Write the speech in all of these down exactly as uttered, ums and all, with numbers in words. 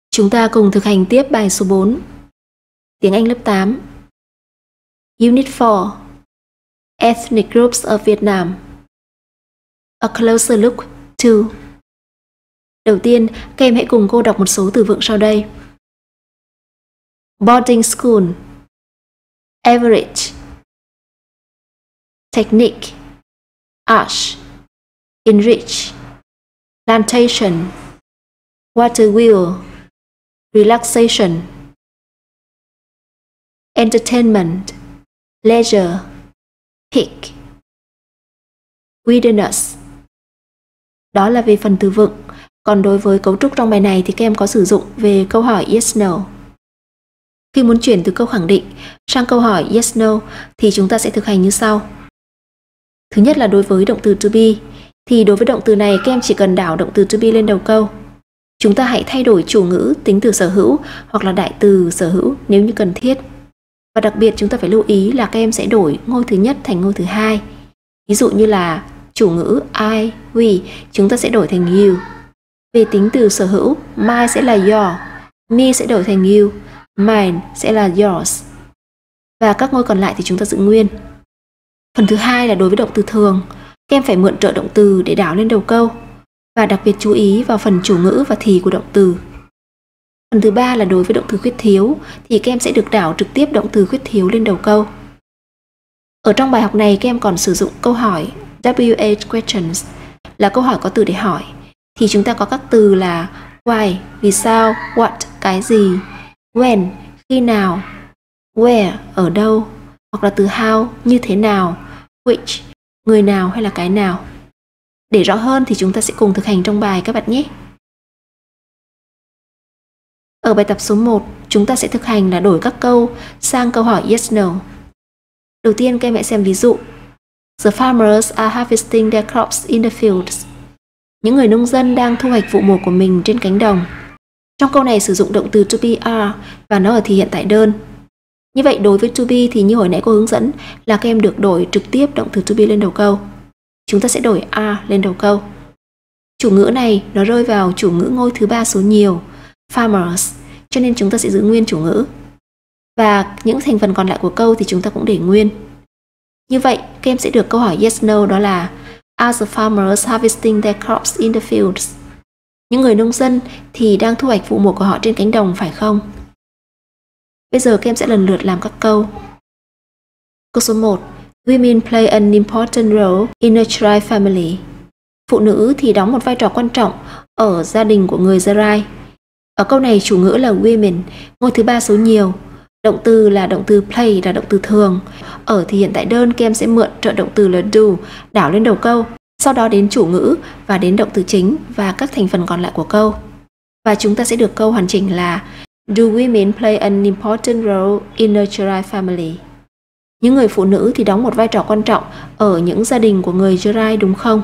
Chúng ta cùng thực hành tiếp bài số bốn. Tiếng Anh lớp tám. Unit four. Ethnic Groups of Vietnam. A closer look to. Đầu tiên, các em hãy cùng cô đọc một số từ vựng sau đây. Boarding school, average, technique, arch, enrich, plantation, water wheel, relaxation, entertainment, leisure, peak, wilderness. Đó là về phần từ vựng. Còn đối với cấu trúc trong bài này thì các em có sử dụng về câu hỏi yes no. Khi muốn chuyển từ câu khẳng định sang câu hỏi yes no thì chúng ta sẽ thực hành như sau. Thứ nhất là đối với động từ to be, thì đối với động từ này các em chỉ cần đảo động từ to be lên đầu câu. Chúng ta hãy thay đổi chủ ngữ, tính từ sở hữu hoặc là đại từ sở hữu nếu như cần thiết. Và đặc biệt chúng ta phải lưu ý là các em sẽ đổi ngôi thứ nhất thành ngôi thứ hai. Ví dụ như là chủ ngữ I, we, chúng ta sẽ đổi thành you. Về tính từ sở hữu, my sẽ là your, me sẽ đổi thành you, mine sẽ là yours. Và các ngôi còn lại thì chúng ta giữ nguyên. Phần thứ hai là đối với động từ thường, các em phải mượn trợ động từ để đảo lên đầu câu. Và đặc biệt chú ý vào phần chủ ngữ và thì của động từ. Phần thứ ba là đối với động từ khuyết thiếu, thì các em sẽ được đảo trực tiếp động từ khuyết thiếu lên đầu câu. Ở trong bài học này các em còn sử dụng câu hỏi W H questions, là câu hỏi có từ để hỏi. Thì chúng ta có các từ là why, vì sao, what, cái gì, when, khi nào, where, ở đâu, hoặc là từ how, như thế nào, which, người nào hay là cái nào. Để rõ hơn thì chúng ta sẽ cùng thực hành trong bài các bạn nhé. Ở bài tập số một, chúng ta sẽ thực hành là đổi các câu sang câu hỏi yes no. Đầu tiên các em hãy xem ví dụ. The farmers are harvesting their crops in the fields. Những người nông dân đang thu hoạch vụ mùa của mình trên cánh đồng. Trong câu này sử dụng động từ to be are và nó ở thì hiện tại đơn. Như vậy đối với to be thì như hồi nãy cô hướng dẫn là các em được đổi trực tiếp động từ to be lên đầu câu. Chúng ta sẽ đổi are lên đầu câu. Chủ ngữ này nó rơi vào chủ ngữ ngôi thứ ba số nhiều, farmers, cho nên chúng ta sẽ giữ nguyên chủ ngữ. Và những thành phần còn lại của câu thì chúng ta cũng để nguyên. Như vậy các em sẽ được câu hỏi yes no, đó là Are the farmers harvesting their crops in the fields? Những người nông dân thì đang thu hoạch vụ mùa của họ trên cánh đồng phải không? Bây giờ các em sẽ lần lượt làm các câu. Câu số một. Women play an important role in a Jarai family. Phụ nữ thì đóng một vai trò quan trọng ở gia đình của người Jarai. Ở câu này chủ ngữ là women, ngôi thứ ba số nhiều. Động từ là động từ play, là động từ thường. Ở thì hiện tại đơn các em sẽ mượn trợ động từ là do, đảo lên đầu câu. Sau đó đến chủ ngữ và đến động từ chính và các thành phần còn lại của câu. Và chúng ta sẽ được câu hoàn chỉnh là Do women play an important role in a Jarai family? Những người phụ nữ thì đóng một vai trò quan trọng ở những gia đình của người Jarai đúng không?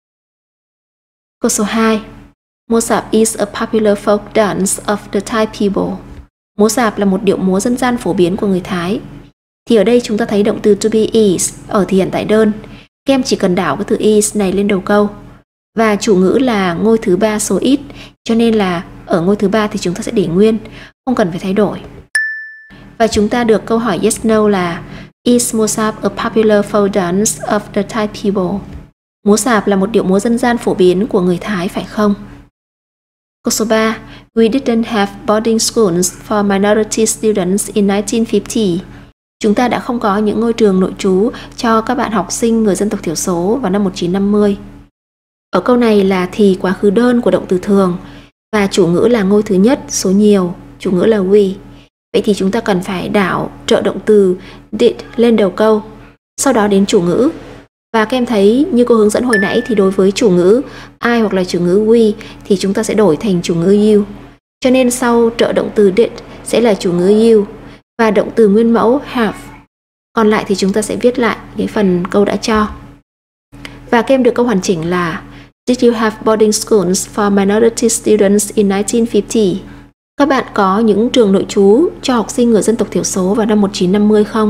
Câu số hai. Múa sạp is a popular folk dance of the Thai people. Múa sạp là một điệu múa dân gian phổ biến của người Thái. Thì ở đây chúng ta thấy động từ to be is ở thì hiện tại đơn. Các em chỉ cần đảo cái từ is này lên đầu câu. Và chủ ngữ là ngôi thứ ba số ít, cho nên là ở ngôi thứ ba thì chúng ta sẽ để nguyên, không cần phải thay đổi. Và chúng ta được câu hỏi yes no là Is múa sạp a popular folk dance of the Thai people? Múa sạp là một điệu múa dân gian phổ biến của người Thái phải không? Câu số ba. We didn't have boarding schools for minority students in nineteen fifty. Chúng ta đã không có những ngôi trường nội trú cho các bạn học sinh người dân tộc thiểu số vào năm một nghìn chín trăm năm mươi. Ở câu này là thì quá khứ đơn của động từ thường và chủ ngữ là ngôi thứ nhất số nhiều, chủ ngữ là we. Vậy thì chúng ta cần phải đảo trợ động từ did lên đầu câu, sau đó đến chủ ngữ. Và các em thấy như cô hướng dẫn hồi nãy thì đối với chủ ngữ I hoặc là chủ ngữ we thì chúng ta sẽ đổi thành chủ ngữ you. Cho nên sau trợ động từ did sẽ là chủ ngữ you và động từ nguyên mẫu have. Còn lại thì chúng ta sẽ viết lại cái phần câu đã cho. Và các em được câu hoàn chỉnh là Did you have boarding schools for minority students in nineteen fifty? Các bạn có những trường nội trú cho học sinh người dân tộc thiểu số vào năm một nghìn chín trăm năm mươi không?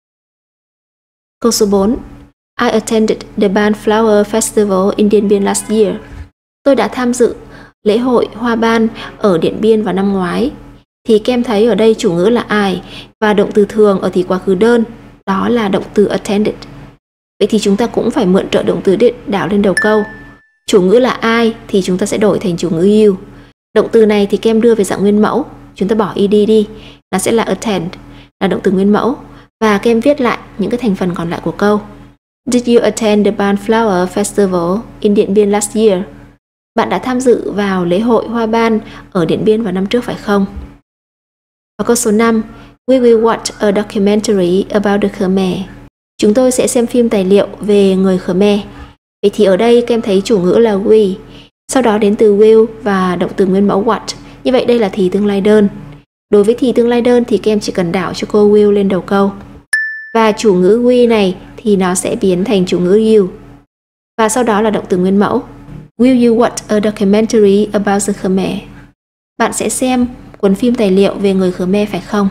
Câu số bốn. I attended the Ban Flower Festival in Điện Biên last year. Tôi đã tham dự lễ hội hoa ban ở Điện Biên vào năm ngoái. Thì các em thấy ở đây chủ ngữ là I và động từ thường ở thì quá khứ đơn, đó là động từ attended. Vậy thì chúng ta cũng phải mượn trợ động từ did đảo lên đầu câu. Chủ ngữ là I thì chúng ta sẽ đổi thành chủ ngữ you. Động từ này thì các em đưa về dạng nguyên mẫu, chúng ta bỏ ed đi, nó sẽ là attend, là động từ nguyên mẫu. Và các em viết lại những cái thành phần còn lại của câu. Did you attend the Ban Flower Festival in Điện Biên last year? Bạn đã tham dự vào lễ hội hoa ban ở Điện Biên vào năm trước phải không? Và câu số năm, we will watch a documentary about the Khmer. Chúng tôi sẽ xem phim tài liệu về người Khmer. Vậy thì ở đây các em thấy chủ ngữ là we, sau đó đến từ will và động từ nguyên mẫu what. Như vậy đây là thì tương lai đơn. Đối với thì tương lai đơn thì các em chỉ cần đảo cho cô will lên đầu câu. Và chủ ngữ we này thì nó sẽ biến thành chủ ngữ you. Và sau đó là động từ nguyên mẫu. Will you watch a documentary about the Khmer? Bạn sẽ xem cuốn phim tài liệu về người Khmer phải không?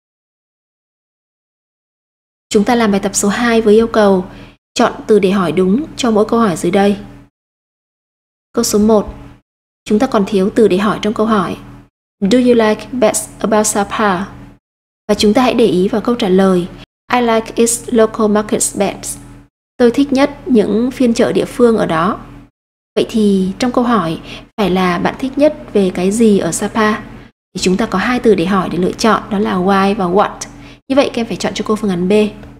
Chúng ta làm bài tập số hai với yêu cầu chọn từ để hỏi đúng cho mỗi câu hỏi dưới đây. Câu số một. Chúng ta còn thiếu từ để hỏi trong câu hỏi. Do you like bets about Sapa? Và chúng ta hãy để ý vào câu trả lời. I like its local markets bets. Tôi thích nhất những phiên chợ địa phương ở đó. Vậy thì trong câu hỏi phải là bạn thích nhất về cái gì ở Sapa? Thì chúng ta có hai từ để hỏi để lựa chọn, đó là why và what. Như vậy các em phải chọn cho cô phương án B.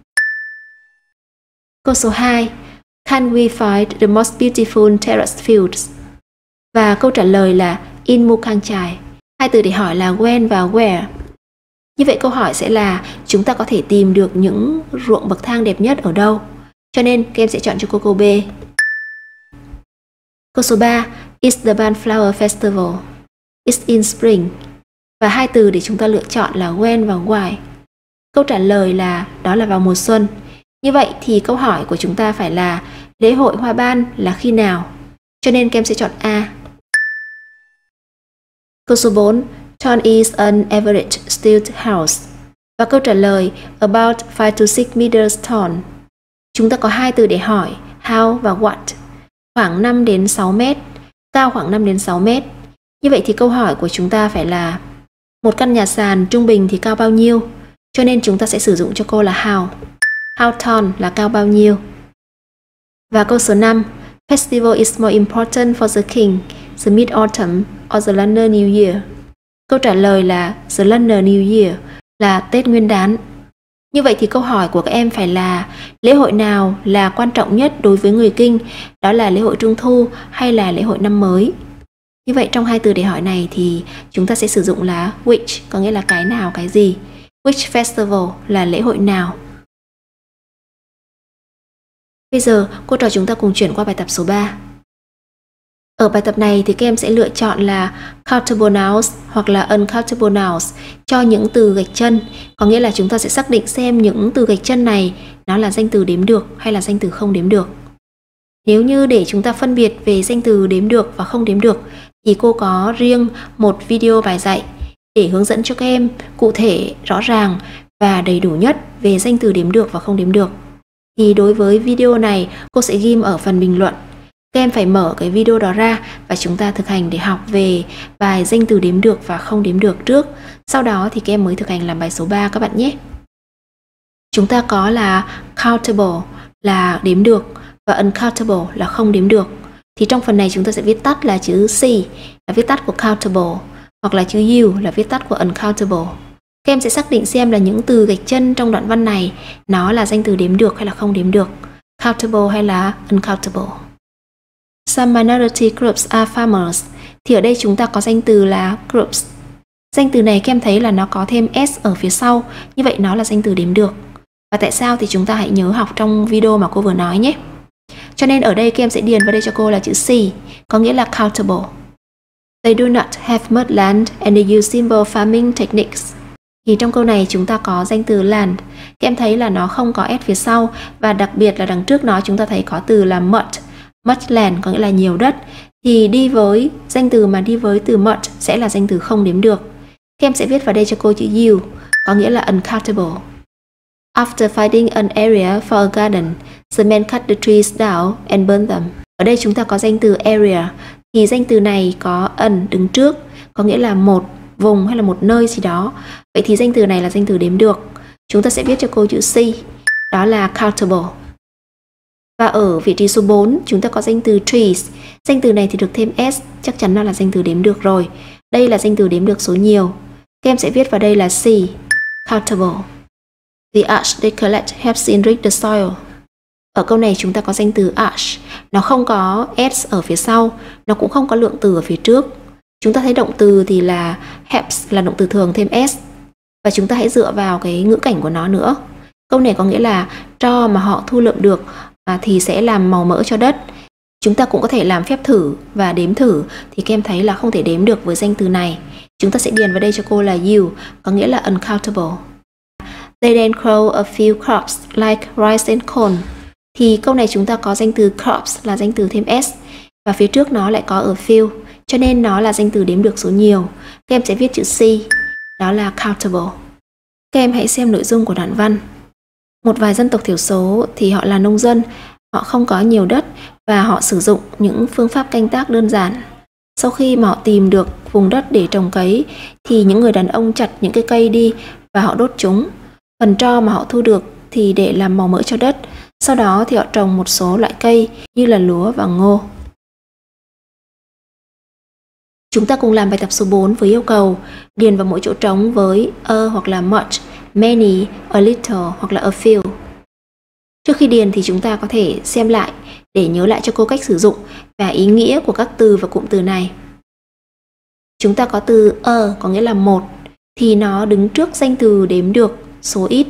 Câu số hai. Can we find the most beautiful terrace fields? Và câu trả lời là in Mukang Chai. Hai từ để hỏi là when và where. Như vậy câu hỏi sẽ là chúng ta có thể tìm được những ruộng bậc thang đẹp nhất ở đâu? Cho nên các em sẽ chọn cho cô câu B. Câu số ba. Is the Ban Flower Festival? It's in spring. Và hai từ để chúng ta lựa chọn là when và why. Câu trả lời là đó là vào mùa xuân. Như vậy thì câu hỏi của chúng ta phải là lễ hội hoa ban là khi nào? Cho nên các em sẽ chọn A. Câu số bốn. Tall is an average stilt house. Và câu trả lời about five to six meters tall. Chúng ta có hai từ để hỏi, how và what. Khoảng năm đến sáu mét, cao khoảng năm đến sáu mét. Như vậy thì câu hỏi của chúng ta phải là một căn nhà sàn trung bình thì cao bao nhiêu? Cho nên chúng ta sẽ sử dụng cho cô là how. How tall là cao bao nhiêu? Và câu số năm. Festival is more important for the king, the mid-autumn or the Lunar New Year. Câu trả lời là the Lunar New Year là Tết Nguyên đán. Như vậy thì câu hỏi của các em phải là lễ hội nào là quan trọng nhất đối với người Kinh? Đó là lễ hội Trung Thu hay là lễ hội năm mới? Như vậy trong hai từ để hỏi này thì chúng ta sẽ sử dụng là which, có nghĩa là cái nào, cái gì. Which festival là lễ hội nào. Bây giờ cô trò chúng ta cùng chuyển qua bài tập số ba. Ở bài tập này thì các em sẽ lựa chọn là countable nouns hoặc là uncountable nouns cho những từ gạch chân. Có nghĩa là chúng ta sẽ xác định xem những từ gạch chân này nó là danh từ đếm được hay là danh từ không đếm được. Nếu như để chúng ta phân biệt về danh từ đếm được và không đếm được thì cô có riêng một video bài dạy để hướng dẫn cho các em cụ thể, rõ ràng và đầy đủ nhất về danh từ đếm được và không đếm được. Thì đối với video này cô sẽ ghim ở phần bình luận. Các em phải mở cái video đó ra và chúng ta thực hành để học về bài danh từ đếm được và không đếm được trước. Sau đó thì các em mới thực hành làm bài số ba các bạn nhé. Chúng ta có là countable là đếm được và uncountable là không đếm được. Thì trong phần này chúng ta sẽ viết tắt là chữ C là viết tắt của countable hoặc là chữ U là viết tắt của uncountable. Các em sẽ xác định xem là những từ gạch chân trong đoạn văn này nó là danh từ đếm được hay là không đếm được, countable hay là uncountable. Some minority groups are farmers. Thì ở đây chúng ta có danh từ là groups. Danh từ này các em thấy là nó có thêm s ở phía sau, như vậy nó là danh từ đếm được. Và tại sao thì chúng ta hãy nhớ học trong video mà cô vừa nói nhé. Cho nên ở đây các em sẽ điền vào đây cho cô là chữ C, có nghĩa là countable. They do not have much land and they use simple farming techniques. Thì trong câu này chúng ta có danh từ land. Các em thấy là nó không có s phía sau và đặc biệt là đằng trước nó chúng ta thấy có từ là much. Much land có nghĩa là nhiều đất. Thì đi với danh từ mà đi với từ much sẽ là danh từ không đếm được. Các em sẽ viết vào đây cho cô chữ U, có nghĩa là uncountable. After finding an area for a garden, the men cut the trees down and burn them. Ở đây chúng ta có danh từ area. thì danh từ này có ẩn đứng trước, có nghĩa là một vùng hay là một nơi gì đó. Vậy thì danh từ này là danh từ đếm được. Chúng ta sẽ viết cho cô chữ C, đó là countable. Và ở vị trí số bốn, chúng ta có danh từ trees. Danh từ này thì được thêm s, chắc chắn nó là danh từ đếm được rồi. Đây là danh từ đếm được số nhiều. Các em sẽ viết vào đây là C, countable. The ash they collect helps enrich the soil. Ở câu này chúng ta có danh từ ash, nó không có s ở phía sau, nó cũng không có lượng từ ở phía trước. Chúng ta thấy động từ thì là helps là động từ thường thêm s. Và chúng ta hãy dựa vào cái ngữ cảnh của nó nữa. Câu này có nghĩa là tro mà họ thu lượm được à, thì sẽ làm màu mỡ cho đất. Chúng ta cũng có thể làm phép thử và đếm thử, thì các em thấy là không thể đếm được với danh từ này. Chúng ta sẽ điền vào đây cho cô là you, có nghĩa là uncountable. They then grow a few crops like rice and corn. Thì câu này chúng ta có danh từ crops là danh từ thêm s, và phía trước nó lại có ở few, cho nên nó là danh từ đếm được số nhiều. Các em sẽ viết chữ C, đó là countable. Các em hãy xem nội dung của đoạn văn. Một vài dân tộc thiểu số thì họ là nông dân, họ không có nhiều đất và họ sử dụng những phương pháp canh tác đơn giản. Sau khi mà họ tìm được vùng đất để trồng cấy thì những người đàn ông chặt những cái cây đi và họ đốt chúng. Phần tro mà họ thu được thì để làm màu mỡ cho đất. Sau đó thì họ trồng một số loại cây như là lúa và ngô. Chúng ta cùng làm bài tập số bốn với yêu cầu điền vào mỗi chỗ trống với a hoặc là much, many, a little hoặc là a few. Trước khi điền thì chúng ta có thể xem lại để nhớ lại cho cô cách sử dụng và ý nghĩa của các từ và cụm từ này. Chúng ta có từ a có nghĩa là một, thì nó đứng trước danh từ đếm được số ít.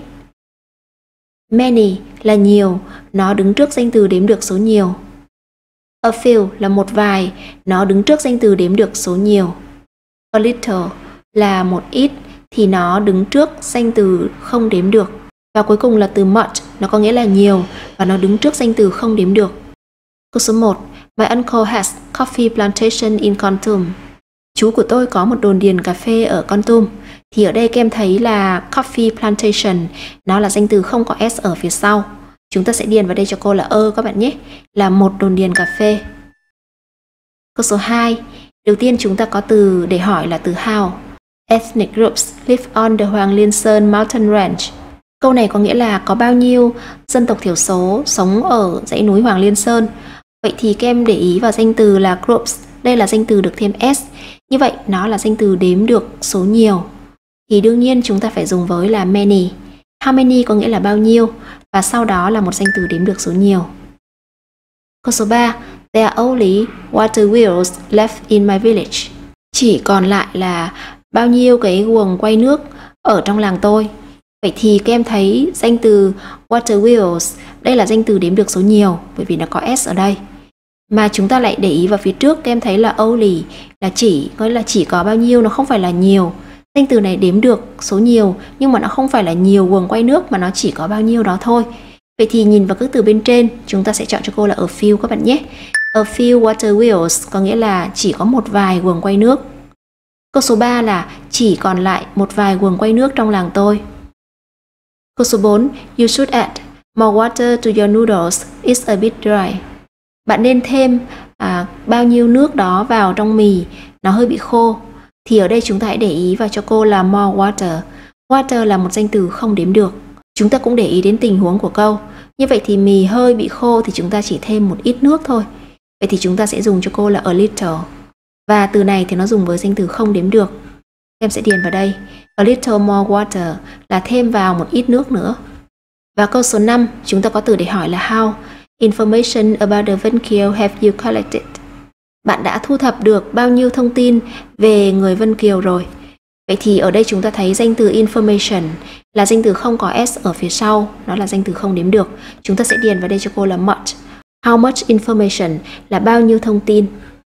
Many là nhiều, nó đứng trước danh từ đếm được số nhiều. A few là một vài, nó đứng trước danh từ đếm được số nhiều. A little là một ít, thì nó đứng trước danh từ không đếm được. Và cuối cùng là từ much, nó có nghĩa là nhiều và nó đứng trước danh từ không đếm được. Câu số một. My uncle has coffee plantation in Kon Tum. Chú của tôi có một đồn điền cà phê ở Kon Tum. Thì ở đây các em thấy là coffee plantation, nó là danh từ không có s ở phía sau. Chúng ta sẽ điền vào đây cho cô là ơ các bạn nhé, là một đồn điền cà phê. Câu số hai. Đầu tiên chúng ta có từ để hỏi là từ how. Ethnic groups live on the Hoàng Liên Sơn Mountain Range. Câu này có nghĩa là có bao nhiêu dân tộc thiểu số sống ở dãy núi Hoàng Liên Sơn. Vậy thì các em để ý vào danh từ là groups, đây là danh từ được thêm s. Như vậy nó là danh từ đếm được số nhiều. Thì đương nhiên chúng ta phải dùng với là many. How many có nghĩa là bao nhiêu, và sau đó là một danh từ đếm được số nhiều. Câu số ba. There are only water wheels left in my village. Chỉ còn lại là bao nhiêu cái guồng quay nước ở trong làng tôi. Vậy thì các em thấy danh từ water wheels, đây là danh từ đếm được số nhiều bởi vì nó có s ở đây. Mà chúng ta lại để ý vào phía trước, các em thấy là only là chỉ, có nghĩa là chỉ có bao nhiêu, nó không phải là nhiều. Danh từ này đếm được số nhiều nhưng mà nó không phải là nhiều guồng quay nước, mà nó chỉ có bao nhiêu đó thôi. Vậy thì nhìn vào các từ bên trên, chúng ta sẽ chọn cho cô là a few các bạn nhé. A few water wheels có nghĩa là chỉ có một vài guồng quay nước. Câu số ba là chỉ còn lại một vài guồng quay nước trong làng tôi. Câu số bốn. You should add more water to your noodles, it's a bit dry. Bạn nên thêm à, bao nhiêu nước đó vào trong mì, nó hơi bị khô. Thì ở đây chúng ta hãy để ý vào cho cô là more water. Water là một danh từ không đếm được. Chúng ta cũng để ý đến tình huống của câu. Như vậy thì mì hơi bị khô thì chúng ta chỉ thêm một ít nước thôi. Vậy thì chúng ta sẽ dùng cho cô là a little. Và từ này thì nó dùng với danh từ không đếm được. Em sẽ điền vào đây. A little more water là thêm vào một ít nước nữa. Và câu số năm, chúng ta có từ để hỏi là how. Information about the Vân Kiều have you collected? Bạn đã thu thập được bao nhiêu thông tin về người Vân Kiều rồi? Vậy thì ở đây chúng ta thấy danh từ information là danh từ không có s ở phía sau, nó là danh từ không đếm được. Chúng ta sẽ điền vào đây cho cô là much. How much information là bao nhiêu thông tin.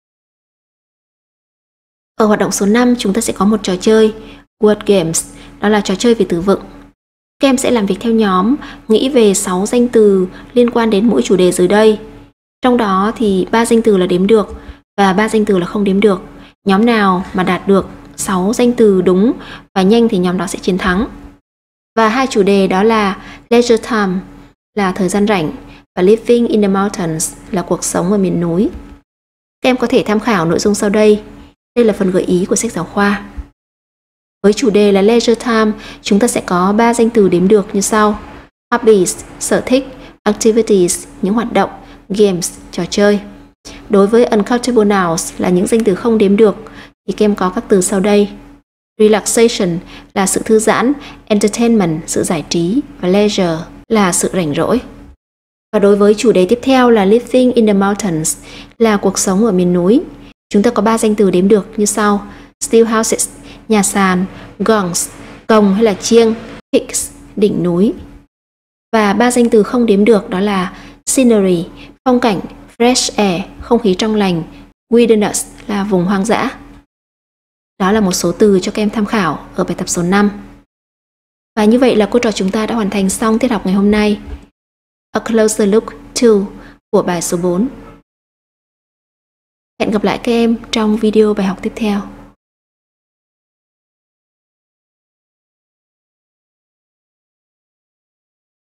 Ở hoạt động số năm chúng ta sẽ có một trò chơi word games, đó là trò chơi về từ vựng. Các em sẽ làm việc theo nhóm, nghĩ về sáu danh từ liên quan đến mỗi chủ đề dưới đây. Trong đó thì ba danh từ là đếm được và ba danh từ là không đếm được. Nhóm nào mà đạt được sáu danh từ đúng và nhanh thì nhóm đó sẽ chiến thắng. Và hai chủ đề đó là leisure time là thời gian rảnh và living in the mountains là cuộc sống ở miền núi. Các em có thể tham khảo nội dung sau đây. Đây là phần gợi ý của sách giáo khoa. Với chủ đề là leisure time, chúng ta sẽ có ba danh từ đếm được như sau: hobbies, sở thích; activities, những hoạt động; games, trò chơi. Đối với uncountable nouns là những danh từ không đếm được thì các em có các từ sau đây: relaxation là sự thư giãn, entertainment sự giải trí và leisure là sự rảnh rỗi. Và đối với chủ đề tiếp theo là living in the mountains là cuộc sống ở miền núi, chúng ta có ba danh từ đếm được như sau: still houses, nhà sàn; gongs, cồng hay là chiêng; peaks, đỉnh núi. Và ba danh từ không đếm được đó là scenery, phong cảnh; fresh air, không khí trong lành; wilderness là vùng hoang dã. Đó là một số từ cho các em tham khảo ở bài tập số năm. Và như vậy là cô trò chúng ta đã hoàn thành xong tiết học ngày hôm nay. A closer look to của bài số bốn. Hẹn gặp lại các em trong video bài học tiếp theo.